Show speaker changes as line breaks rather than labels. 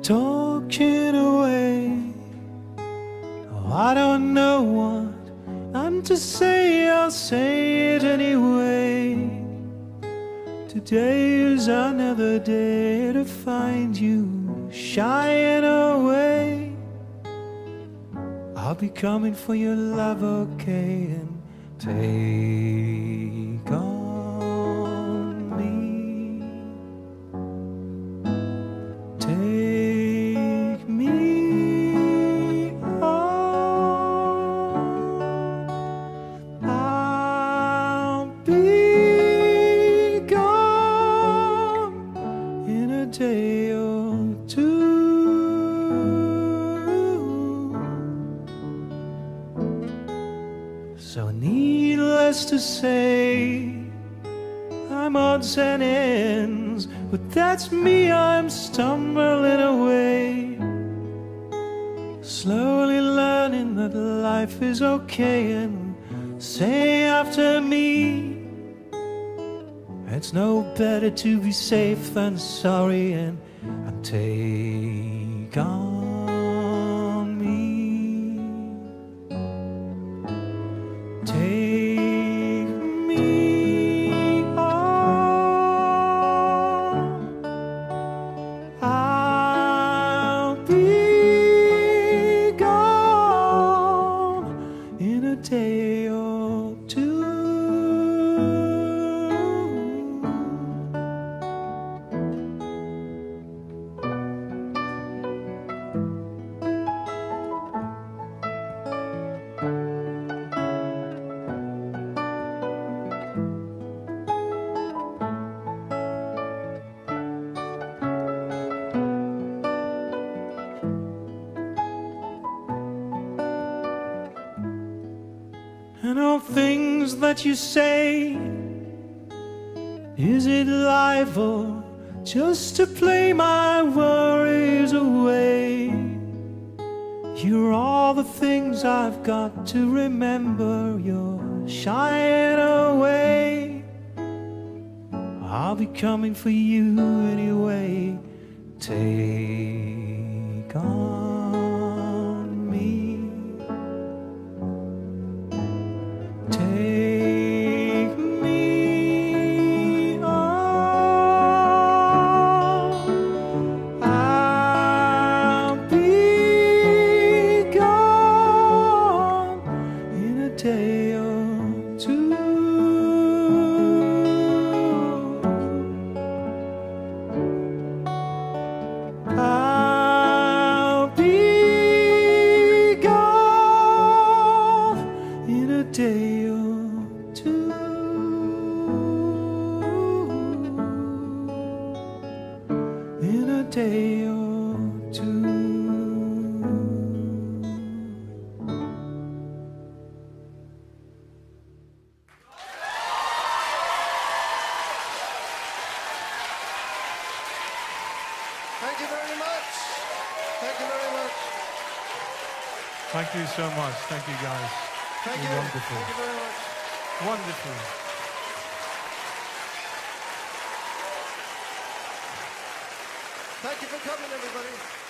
talking away. Oh, I don't know what I'm to say, I'll say it anyway. Today is another day to find you shying away. I'll be coming for your love, okay, and take on me. Take me on. I'll be gone in a day or two. So needless to say, I'm odds and ends, but that's me, I'm stumbling away, slowly learning that life is okay. And say after me, it's no better to be safe than sorry. And take on me. Take me on. I'll be gone in a day or two. And all things that you say, is it life or just to play my worries away? You're all the things I've got to remember. You're shying away. I'll be coming for you anyway. Take on me. Take me on. I'll be gone in a day or two. I'll be gone in a day or two. In a day or two.
Thank you very much. Thank you very much.
Thank you so much. Thank you, guys.
Thank you.
You're wonderful.
Thank you very much.
Wonderful.
Thank you for coming, everybody.